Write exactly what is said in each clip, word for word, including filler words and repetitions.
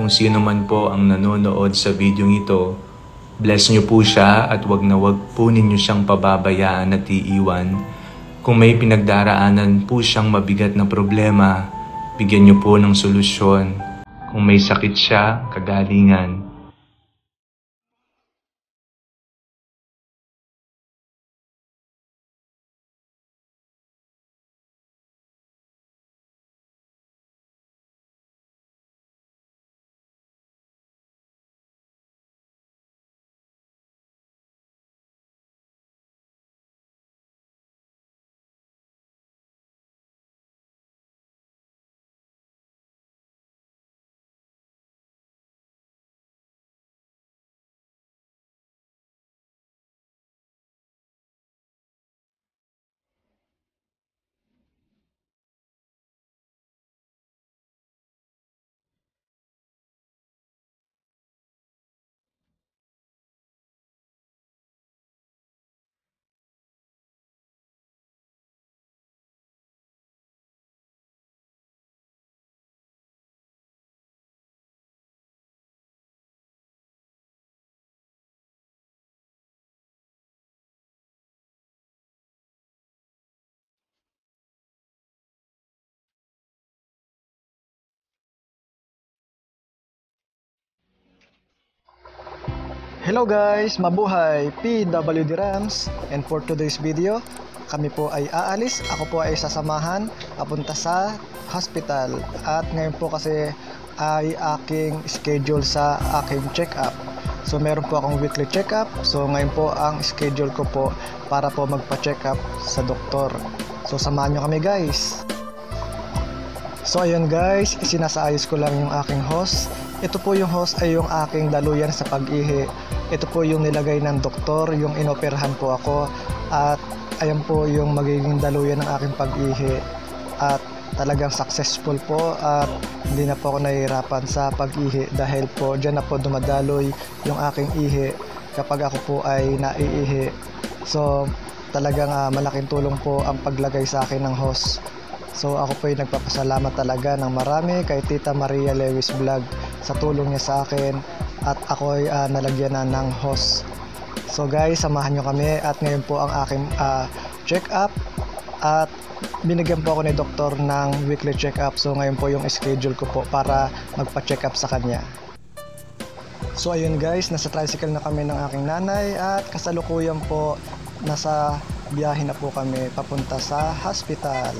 kung sino man po ang nanonood sa video ito, bless nyo po siya at wag na wag po ninyo siyang pababayaan at iiwan. Kung may pinagdaraanan po siyang mabigat na problema, bigyan nyo po ng solusyon. Kung may sakit siya, kagalingan. Hello guys, mabuhay! P W D Rams, and for today's video, kami po ay aalis. Ako po ay sasamahan papunta sa hospital at ngayon po kasi ay aking schedule sa aking check-up. So meron po akong weekly check-up. So ngayon po ang schedule ko po para po magpa-check-up sa doktor. So samahan nyo kami guys. So ayun guys, isinasaayos ko lang yung aking host. Ito po yung host ay yung aking daluyan sa pag-ihi. Ito po yung nilagay ng doktor, yung inoperahan po ako. At ayan po yung magiging daluyan ng aking pag-ihi. At talagang successful po at hindi na po ako nahihirapan sa pag-ihi dahil po dyan na po dumadaloy yung aking ihi kapag ako po ay naiihi. So talagang uh, malaking tulong po ang paglagay sa akin ng host. So ako po ay nagpapasalamat talaga ng marami kay Tita Maria Lewis Vlog sa tulong niya sa akin at ako ay uh, nalagyan na ng host. So guys, samahan nyo kami at ngayon po ang aking uh, check-up at binigyan po ako ni doktor ng weekly check-up. So ngayon po yung schedule ko po para magpa-check-up sa kanya. So ayun guys, nasa tricycle na kami ng aking nanay at kasalukuyan po nasa biyahe na po kami papunta sa hospital.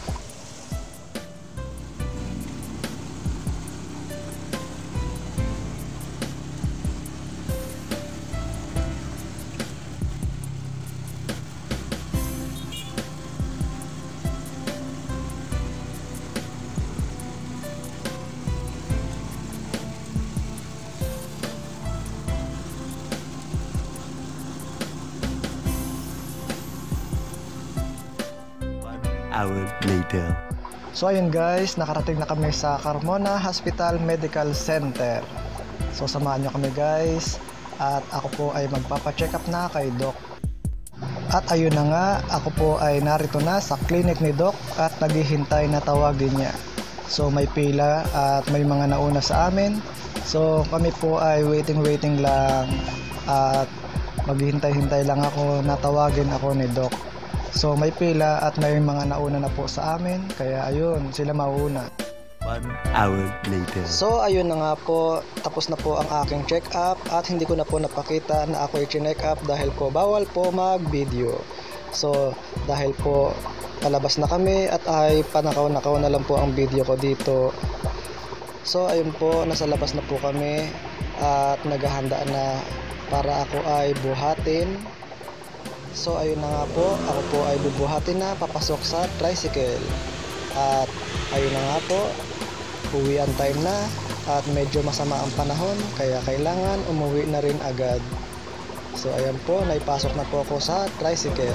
Hour later. So ayun guys, nakarating na kami sa Carmona Hospital Medical Center. So samahan nyo kami guys at ako po ay magpapa-check up na kay Doc. At ayun na nga, ako po ay narito na sa clinic ni Doc at naghihintay na tawagin niya. So may pila at may mga nauna sa amin. So kami po ay waiting waiting lang at maghihintay-hintay lang ako na tawagin ako ni Doc. So may pila at may mga nauna na po sa amin, kaya ayun, sila mauna. One hour later. So ayun na nga po, tapos na po ang aking check-up at hindi ko na po napakita na ako ay chinek up dahil po bawal po mag-video. So dahil po palabas na kami at ay panakaw-nakaw na lang po ang video ko dito. So ayun po, nasa labas na po kami at naghahanda na para ako ay buhatin. So ayun na nga po, ako po ay bubuhatin na papasok sa tricycle. At ayun na nga po, uwian time na at medyo masama ang panahon kaya kailangan umuwi na rin agad. So ayan po, naipasok na po ako sa tricycle.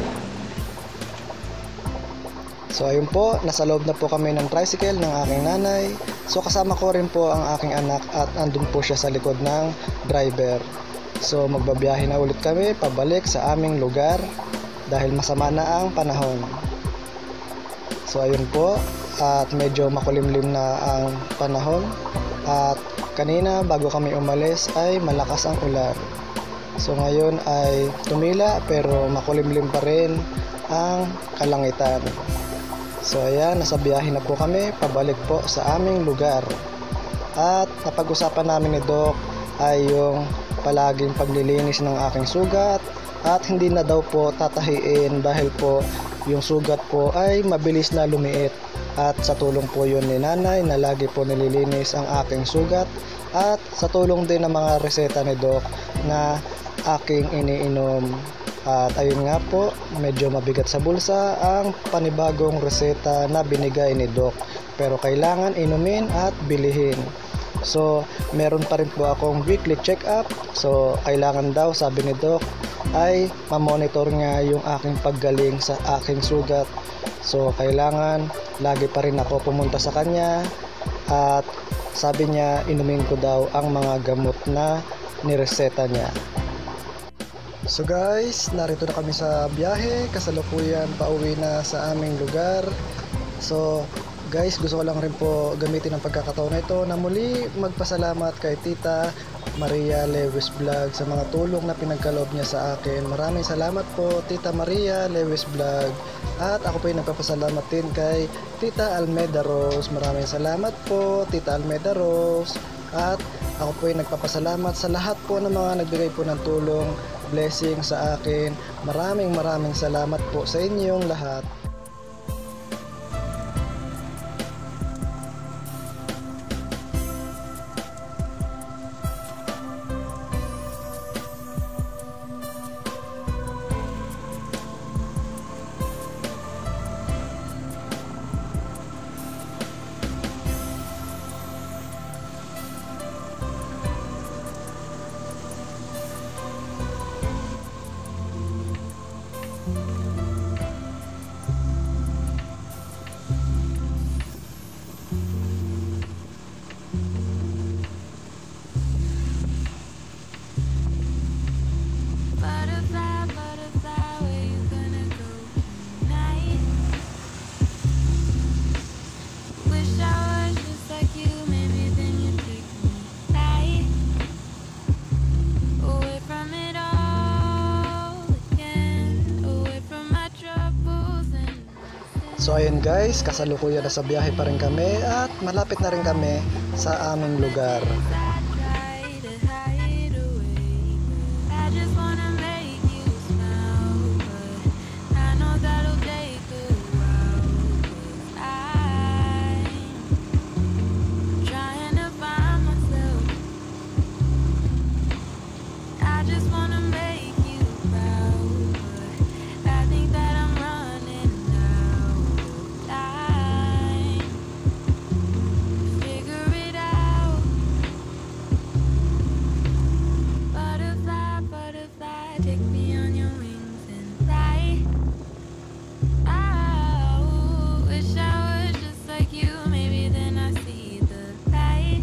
So ayun po, nasa loob na po kami ng tricycle ng aking nanay. So kasama ko rin po ang aking anak at andun po siya sa likod ng driver. So magbabiyahe na ulit kami pabalik sa aming lugar dahil masama na ang panahon. So ayun po, at medyo makulimlim na ang panahon At kanina bago kami umalis ay malakas ang ulan. So ngayon ay tumila pero makulimlim pa rin ang kalangitan. So ayan, nasa biyahe na po kami pabalik po sa aming lugar. At napag-usapan namin ni Doc ay yung palaging paglilinis ng aking sugat at hindi na daw po tatahiin dahil po yung sugat po ay mabilis na lumiit. At sa tulong po yun ni nanay na lagi po nililinis ang aking sugat at sa tulong din ng mga reseta ni Doc na aking iniinom. At ayun nga po, medyo mabigat sa bulsa ang panibagong reseta na binigay ni Doc, pero kailangan inumin at bilihin. So meron pa rin po akong weekly check-up, so kailangan daw, sabi ni Doc, ay mamonitor nga yung aking paggaling sa aking sugat. So kailangan lagi pa rin ako pumunta sa kanya at sabi niya inumin ko daw ang mga gamot na nireseta niya. So guys, narito na kami sa biyahe, kasalukuyan pauwi na sa aming lugar. So guys, gusto ko lang rin po gamitin ang pagkakataon na ito na muli magpasalamat kay Tita Maria Lewis Vlog sa mga tulong na pinagkaloob niya sa akin. Maraming salamat po Tita Maria Lewis Vlog. At ako po ay nagpapasalamat din kay Tita Almeda Rose. Maraming salamat po Tita Almeda Rose. At ako po ay nagpapasalamat sa lahat po ng mga nagbigay po ng tulong, blessing sa akin. Maraming maraming salamat po sa inyong lahat. So ayun guys, kasalukuyan na sa biyahe pa rin kami at malapit na rin kami sa aming lugar. Take me on your wings and fly. Oh, wish I was just like you. Maybe then I see the light,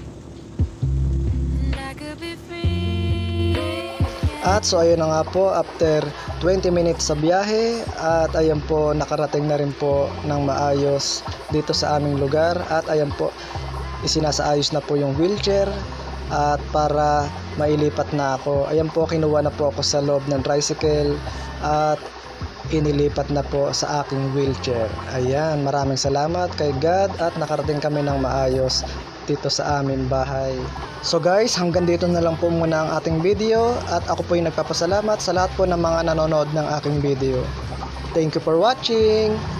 and I could be free. At so ayun na nga po, after twenty minutes sa biyahe at ayan po, nakarating na rin po ng maayos dito sa aming lugar. At ayan po, isinasaayos na po yung wheelchair at para mailipat na ako. Ayan po, kinuha na po ako sa loob ng tricycle at inilipat na po sa aking wheelchair. Ayan, maraming salamat kay God at nakarating kami ng maayos dito sa aming bahay. So guys, hanggang dito na lang po muna ang ating video at ako po yung nagpapasalamat sa lahat po ng mga nanonood ng aking video. Thank you for watching!